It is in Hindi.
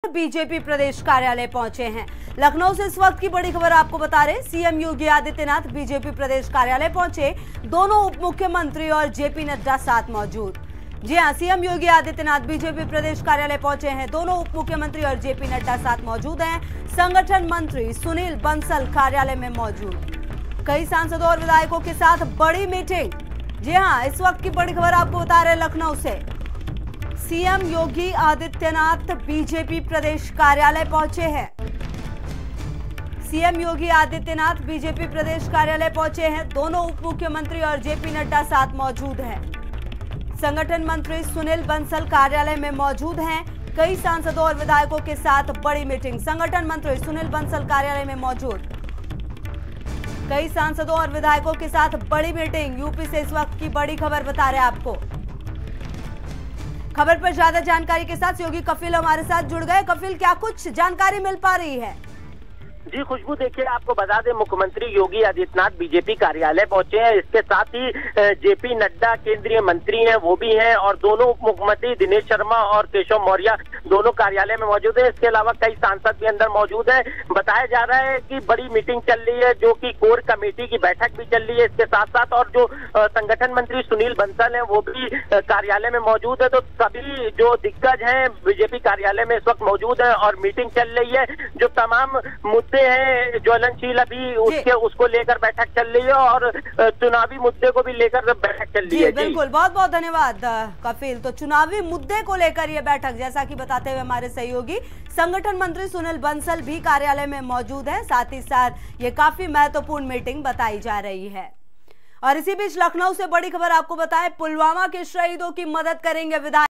बीजेपी प्रदेश कार्यालय पहुंचे हैं। लखनऊ से इस वक्त की बड़ी खबर आपको बता रहे, सीएम योगी आदित्यनाथ बीजेपी प्रदेश कार्यालय पहुंचे। दोनों उप मुख्यमंत्री और जेपी नड्डा साथ मौजूद। जी हां, सीएम योगी आदित्यनाथ बीजेपी प्रदेश कार्यालय पहुंचे हैं। दोनों उप मुख्यमंत्री और जेपी नड्डा साथ मौजूद हैं। संगठन मंत्री सुनील बंसल कार्यालय में मौजूद। कई सांसदों और विधायकों के साथ बड़ी मीटिंग। जी हां, इस वक्त की बड़ी खबर आपको बता रहे लखनऊ से, सीएम योगी आदित्यनाथ बीजेपी प्रदेश कार्यालय पहुंचे हैं। सीएम योगी आदित्यनाथ बीजेपी प्रदेश कार्यालय पहुंचे हैं। दोनों उप मुख्यमंत्री और जेपी नड्डा साथ मौजूद हैं। संगठन मंत्री सुनील बंसल कार्यालय में मौजूद हैं। कई सांसदों और विधायकों के साथ बड़ी मीटिंग। संगठन मंत्री सुनील बंसल कार्यालय में मौजूद। कई सांसदों और विधायकों के साथ बड़ी मीटिंग। यूपी से इस वक्त की बड़ी खबर बता रहे आपको। खबर पर ज्यादा जानकारी के साथ योगी कफिल हमारे साथ जुड़ गए। कफिल, क्या कुछ जानकारी मिल पा रही है? जी खुशबू, देखिए आपको बता दें, मुख्यमंत्री योगी आदित्यनाथ बीजेपी कार्यालय पहुंचे हैं। इसके साथ ही जेपी नड्डा केंद्रीय मंत्री हैं, वो भी हैं, और दोनों उप मुख्यमंत्री दिनेश शर्मा और केशव मौर्य दोनों कार्यालय में मौजूद है। इसके अलावा कई सांसद भी अंदर मौजूद हैं। बताया जा रहा है कि बड़ी मीटिंग चल रही है, जो कि कोर कमेटी की बैठक भी चल रही है इसके साथ साथ, और जो संगठन मंत्री सुनील बंसल हैं वो भी कार्यालय में मौजूद है। तो सभी जो दिग्गज हैं बीजेपी कार्यालय में इस वक्त मौजूद है और मीटिंग चल रही है। जो तमाम मुद्दे हैं ज्वलनशील अभी उसको लेकर बैठक चल रही है, और चुनावी मुद्दे को भी लेकर बैठक चल रही है। बिल्कुल, बहुत बहुत धन्यवाद कफिल। तो चुनावी मुद्दे को लेकर यह बैठक, जैसा कि बताते हुए हमारे सहयोगी संगठन मंत्री सुनील बंसल भी कार्यालय में मौजूद है। साथ ही साथ ये काफी महत्वपूर्ण मीटिंग बताई जा रही है। और इसी बीच लखनऊ से बड़ी खबर आपको बताएं, पुलवामा के शहीदों की मदद करेंगे विधायक।